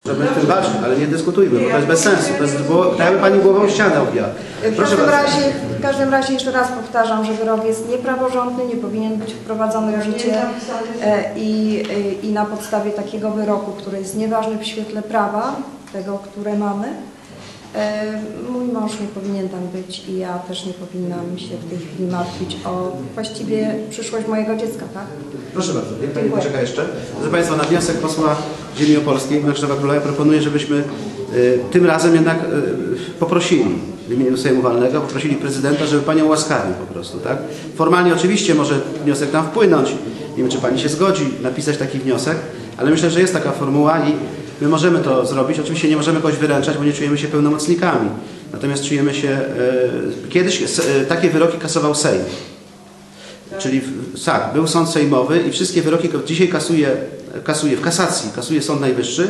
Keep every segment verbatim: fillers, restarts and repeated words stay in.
Możemy w tym walczyć, ale nie dyskutujmy, bo to jest bez sensu. To jest było, tak jakby pani głową ścianę objęła. W każdym, razie, w każdym razie jeszcze raz powtarzam, że wyrok jest niepraworządny, nie powinien być wprowadzony w życie i, i na podstawie takiego wyroku, który jest nieważny w świetle prawa, tego, które mamy, mój mąż nie powinien tam być i ja też nie powinnam się w tej chwili martwić o właściwie przyszłość mojego dziecka, tak? Proszę bardzo, niech pani poczeka jeszcze. Proszę Państwa, na wniosek posła Ziemi Opolskiej, Marszałka Króla, ja proponuję, żebyśmy y, tym razem jednak y, poprosili w imieniu Sejmu Walnego, poprosili prezydenta, żeby panią łaskawił po prostu, tak? Formalnie oczywiście może wniosek tam wpłynąć, nie wiem, czy pani się zgodzi napisać taki wniosek, ale myślę, że jest taka formuła i my możemy to zrobić. Oczywiście nie możemy kogoś wyręczać, bo nie czujemy się pełnomocnikami. Natomiast czujemy się... E, kiedyś e, takie wyroki kasował Sejm. Czyli tak, był sąd sejmowy i wszystkie wyroki dzisiaj kasuje, kasuje w kasacji, kasuje Sąd Najwyższy,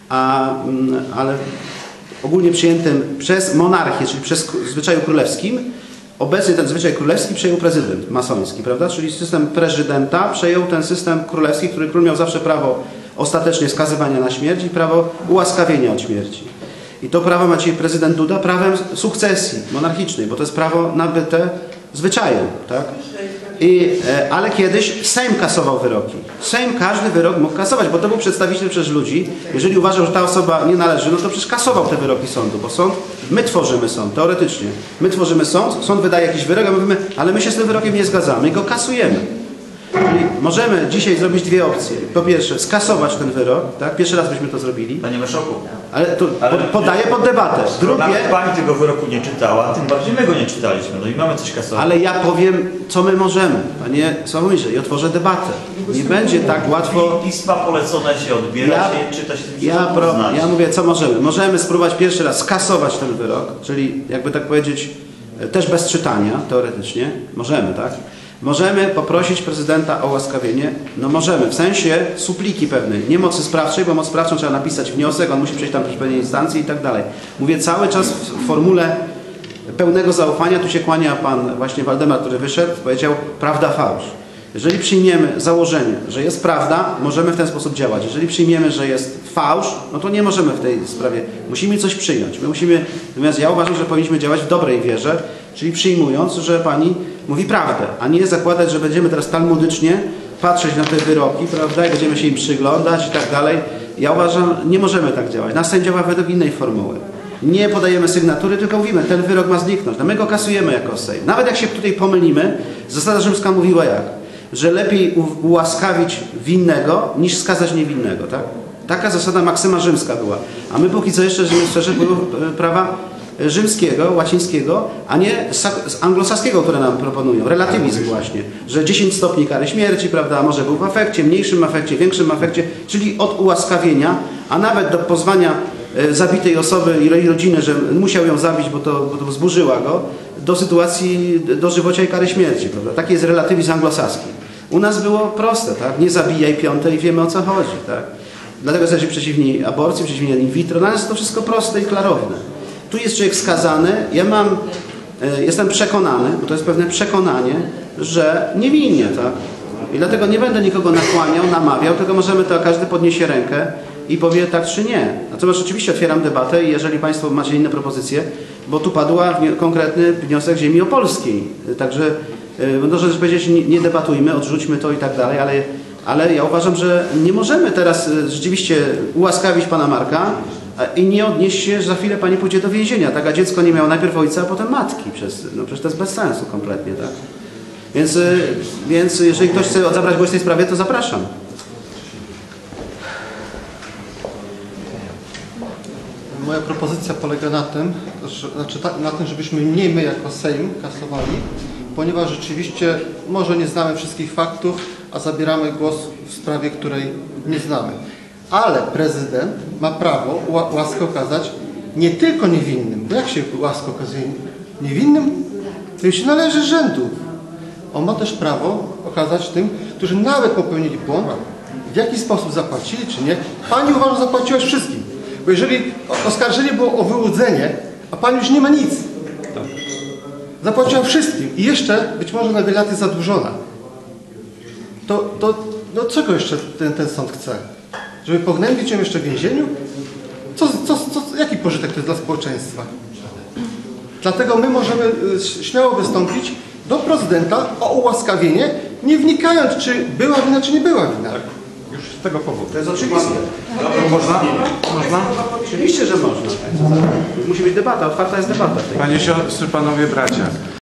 a, ale ogólnie przyjętym przez monarchię, czyli przez zwyczaju królewskim, obecnie ten zwyczaj królewski przejął prezydent masoński, prawda? Czyli system prezydenta przejął ten system królewski, który król miał zawsze prawo ostatecznie skazywania na śmierć i prawo ułaskawienia od śmierci. I to prawo ma dzisiaj prezydent Duda prawem sukcesji monarchicznej, bo to jest prawo nabyte zwyczajem, tak? I, e, ale kiedyś Sejm kasował wyroki. Sejm każdy wyrok mógł kasować, bo to był przedstawiciel przez ludzi. Jeżeli uważał, że ta osoba nie należy, no to przecież kasował te wyroki sądu, bo sąd, my tworzymy sąd, teoretycznie. My tworzymy sąd, sąd wydaje jakiś wyrok, a my mówimy, ale my się z tym wyrokiem nie zgadzamy i go kasujemy. Czyli możemy dzisiaj zrobić dwie opcje. Po pierwsze, skasować ten wyrok, tak? Pierwszy raz byśmy to zrobili. Panie marszałku. Ale to ale podaję pod debatę. Drugie, nawet pani tego wyroku nie czytała, tym bardziej my go nie czytaliśmy. No i mamy coś kasować. Ale ja powiem, co my możemy, panie Sławomirze, i otworzę debatę. Nie będzie tak łatwo. Pisma polecone się odbiera ja, się, czyta się. Ja, pro, ja mówię, co możemy. Możemy spróbować pierwszy raz skasować ten wyrok, czyli jakby tak powiedzieć, też bez czytania, teoretycznie. Możemy, tak? Możemy poprosić prezydenta o łaskawienie? No możemy, w sensie supliki pewnej, nie mocy sprawczej, bo moc sprawczą trzeba napisać wniosek, on musi przejść tam przez pewnej instancji i tak dalej. Mówię cały czas w formule pełnego zaufania, tu się kłania pan właśnie Waldemar, który wyszedł, powiedział prawda, fałsz. Jeżeli przyjmiemy założenie, że jest prawda, możemy w ten sposób działać. Jeżeli przyjmiemy, że jest fałsz, no to nie możemy w tej sprawie. Musimy coś przyjąć. My musimy, natomiast ja uważam, że powinniśmy działać w dobrej wierze, czyli przyjmując, że pani mówi prawdę, a nie zakładać, że będziemy teraz talmudycznie patrzeć na te wyroki, prawda, i będziemy się im przyglądać i tak dalej. Ja uważam, nie możemy tak działać. Nasz sędzia działa według innej formuły. Nie podajemy sygnatury, tylko mówimy, ten wyrok ma zniknąć. No my go kasujemy jako Sejm. Nawet jak się tutaj pomylimy, zasada rzymska mówiła jak? Że lepiej ułaskawić winnego, niż skazać niewinnego, tak? Taka zasada maksyma rzymska była. A my póki co jeszcze żyjemy w sferze prawa rzymskiego, łacińskiego, a nie anglosaskiego, które nam proponują. Relatywizm właśnie, że dziesięć stopni kary śmierci, prawda, może był w afekcie, mniejszym afekcie, większym afekcie, czyli od ułaskawienia, a nawet do pozwania zabitej osoby i rodziny, że musiał ją zabić, bo to, bo to zburzyła go, do sytuacji dożywocia i kary śmierci, prawda. Taki jest relatywizm anglosaski. U nas było proste, tak? Nie zabijaj piąte i wiemy, o co chodzi, tak? Dlatego jesteśmy przeciwni aborcji, przeciwni in vitro. Dla nas jest to wszystko proste i klarowne. Tu jest człowiek skazany, ja mam, e, jestem przekonany, bo to jest pewne przekonanie, że niewinnie, tak? I dlatego nie będę nikogo nakłaniał, namawiał, tylko możemy to, każdy podniesie rękę i powie tak czy nie. Natomiast oczywiście otwieram debatę i jeżeli Państwo macie inne propozycje, bo tu padł konkretny wniosek Ziemi Opolskiej. Także e, można powiedzieć, nie, nie debatujmy, odrzućmy to i tak dalej, ale, ale ja uważam, że nie możemy teraz e, rzeczywiście ułaskawić pana Marka, i nie odnieść się, że za chwilę pani pójdzie do więzienia, tak? A dziecko nie miało najpierw ojca, a potem matki. Przez, no przecież to jest bez sensu kompletnie, tak? Więc, więc jeżeli ktoś chce zabrać głos w tej sprawie, to zapraszam. Moja propozycja polega na tym, że, znaczy na tym, żebyśmy nie my jako Sejm kasowali, ponieważ rzeczywiście może nie znamy wszystkich faktów, a zabieramy głos w sprawie, której nie znamy. Ale prezydent ma prawo łaskę okazać nie tylko niewinnym, bo jak się łaskę okazuje niewinnym, to już się należy rzędu. On ma też prawo okazać tym, którzy nawet popełnili błąd, w jaki sposób zapłacili, czy nie. Pani uważa, że zapłaciłaś wszystkim. Bo jeżeli oskarżenie było o wyłudzenie, a pani już nie ma nic, zapłaciła wszystkim i jeszcze być może na wiele lat jest zadłużona, to, to no czego jeszcze ten, ten sąd chce? Żeby pognębić ją jeszcze w więzieniu? Co, co, co, jaki pożytek to jest dla społeczeństwa? Dlatego my możemy y, śmiało wystąpić do prezydenta o ułaskawienie, nie wnikając, czy była wina, czy nie była wina. Już z tego powodu. To jest oczywiste. Można? Można? Oczywiście, że można. Musi być debata, otwarta jest debata. w tej Panie siostry, panowie bracia.